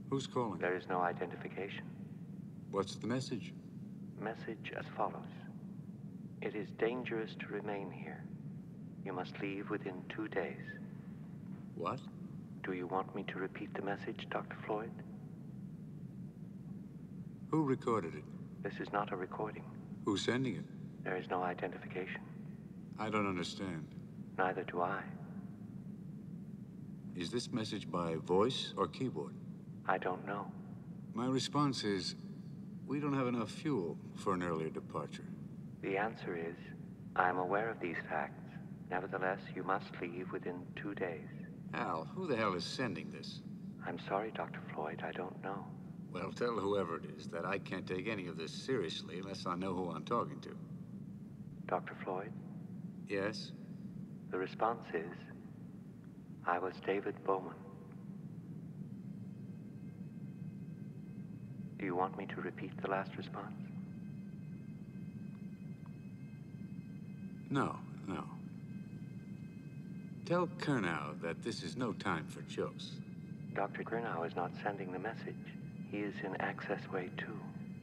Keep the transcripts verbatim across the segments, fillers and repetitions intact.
Who's calling? There is no identification. What's the message? Message as follows. It is dangerous to remain here. You must leave within two days. What? Do you want me to repeat the message, Doctor Floyd? Who recorded it? This is not a recording. Who's sending it? There is no identification. I don't understand. Neither do I. Is this message by voice or keyboard? I don't know. My response is, we don't have enough fuel for an earlier departure. The answer is, I am aware of these facts. Nevertheless, you must leave within two days. Al, who the hell is sending this? I'm sorry, Doctor Floyd, I don't know. Well, tell whoever it is that I can't take any of this seriously unless I know who I'm talking to. Doctor Floyd? Yes? The response is, I was David Bowman. Do you want me to repeat the last response? No, no. Tell Kernow that this is no time for jokes. Doctor Kernow is not sending the message. He is in Access Way two.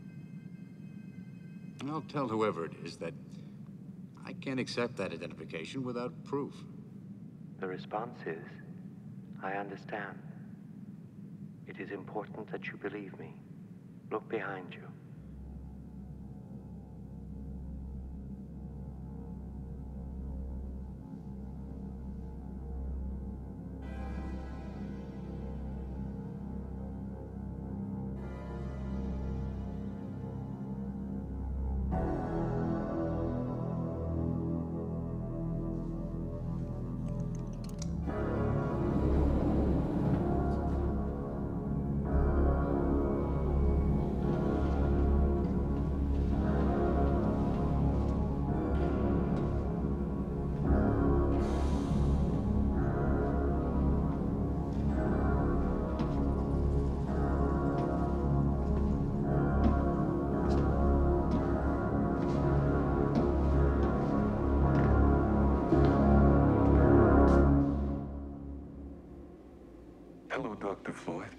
I'll tell whoever it is that I can't accept that identification without proof. The response is, I understand. It is important that you believe me. Look behind you. Hello, Doctor Floyd.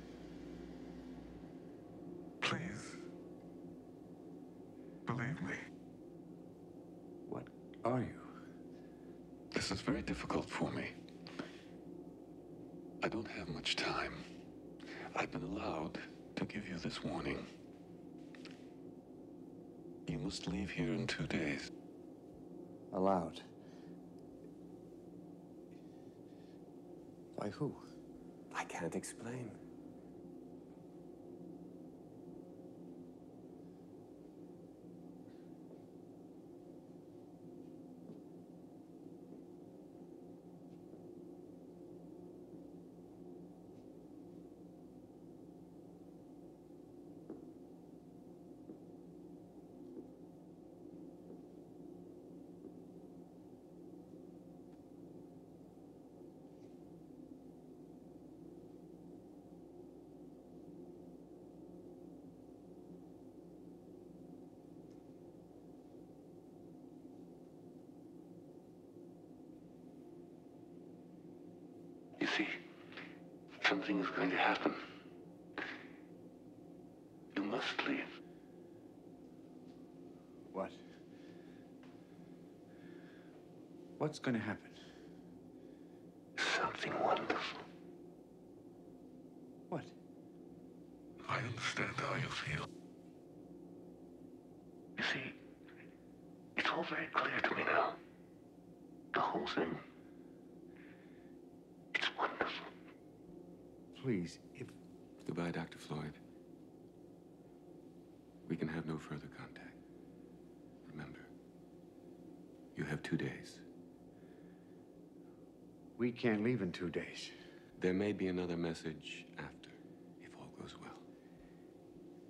Please, believe me. What are you? This is very difficult for me. I don't have much time. I've been allowed to give you this warning. You must leave here in two days. Allowed? By who? I can't explain. You see, something is going to happen. You must leave. What? What's going to happen? Something wonderful. What? I understand how you feel. You see, it's all very clear to me now. The whole thing. It's wonderful. Please, if... Goodbye, Doctor Floyd. We can have no further contact. Remember, you have two days. We can't leave in two days. There may be another message after, if all goes well.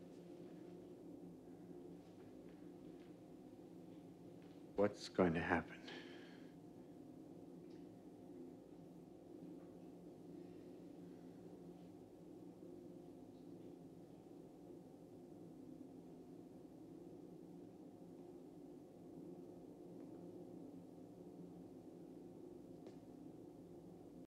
What's going to happen?